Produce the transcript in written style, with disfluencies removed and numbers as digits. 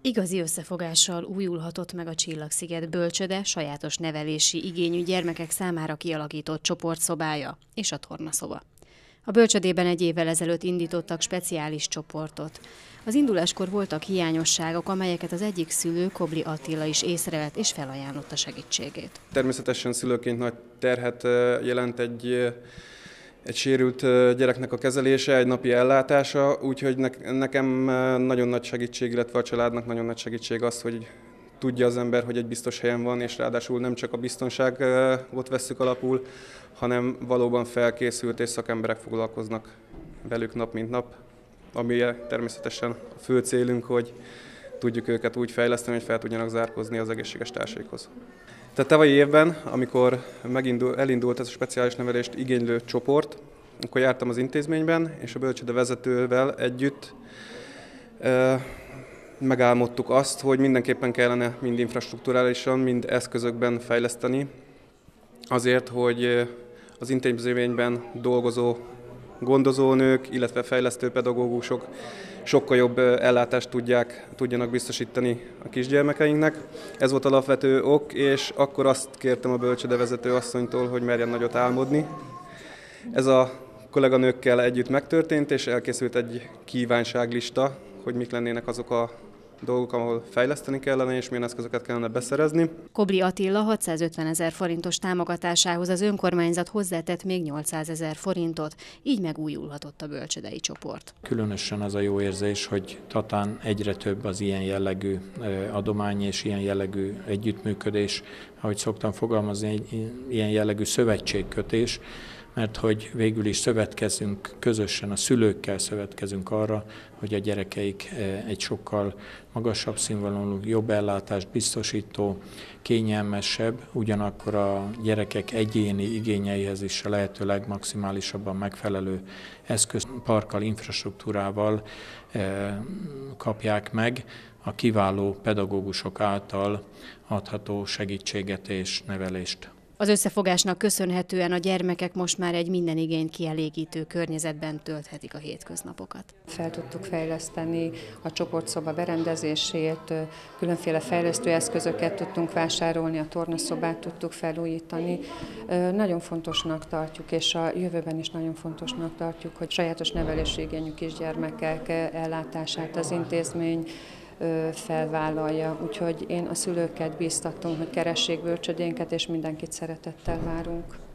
Igazi összefogással újulhatott meg a Csillagsziget bölcsöde, sajátos nevelési igényű gyermekek számára kialakított csoportszobája és a tornaszoba. A bölcsödében egy évvel ezelőtt indítottak speciális csoportot. Az induláskor voltak hiányosságok, amelyeket az egyik szülő, Kobli Attila is észrevett és felajánlotta segítségét. Természetesen szülőként nagy terhet jelent egy sérült gyereknek a kezelése, egy napi ellátása, úgyhogy nekem nagyon nagy segítség, illetve a családnak nagyon nagy segítség az, hogy tudja az ember, hogy egy biztos helyen van, és ráadásul nem csak a biztonságot vesszük alapul, hanem valóban felkészült és szakemberek foglalkoznak velük nap mint nap, ami természetesen a fő célunk, hogy tudjuk őket úgy fejleszteni, hogy fel tudjanak zárkózni az egészséges társaikhoz. Tehát tavalyi évben, amikor elindult ez a speciális nevelést igénylő csoport, akkor jártam az intézményben, és a bölcsőde vezetővel együtt megálmodtuk azt, hogy mindenképpen kellene mind infrastrukturálisan, mind eszközökben fejleszteni, azért, hogy az intézményben dolgozó gondozónők, illetve fejlesztő pedagógusok sokkal jobb ellátást tudjanak biztosítani a kisgyermekeinknek. Ez volt alapvető ok, és akkor azt kértem a bölcsődevezető asszonytól, hogy merjen nagyot álmodni. Ez a kolléganőkkel együtt megtörtént, és elkészült egy kívánságlista, hogy mik lennének azok a dolgok, ahol fejleszteni kellene, és milyen eszközöket kellene beszerezni. Kobli Attila 650 000 forintos támogatásához az önkormányzat hozzátett még 800 000 forintot, így megújulhatott a bölcsödei csoport. Különösen az a jó érzés, hogy Tatán egyre több az ilyen jellegű adomány és ilyen jellegű együttműködés, ahogy szoktam fogalmazni, egy ilyen jellegű szövetségkötés, mert hogy végül is szövetkezünk közösen, a szülőkkel szövetkezünk arra, hogy a gyerekeik egy sokkal magasabb színvonalú, jobb ellátást biztosító, kényelmesebb, ugyanakkor a gyerekek egyéni igényeihez is a lehető legmaximálisabban megfelelő eszközparkkal, infrastruktúrával kapják meg a kiváló pedagógusok által adható segítséget és nevelést. Az összefogásnak köszönhetően a gyermekek most már egy minden igényt kielégítő környezetben tölthetik a hétköznapokat. Fel tudtuk fejleszteni a csoportszoba berendezését, különféle fejlesztő eszközöket tudtunk vásárolni, a tornaszobát tudtuk felújítani. Nagyon fontosnak tartjuk, és a jövőben is nagyon fontosnak tartjuk, hogy sajátos nevelési igényű kisgyermekek ellátását az intézmény felvállalja. Úgyhogy én a szülőket bíztatom, hogy keressék bölcsödénket, és mindenkit szeretettel várunk.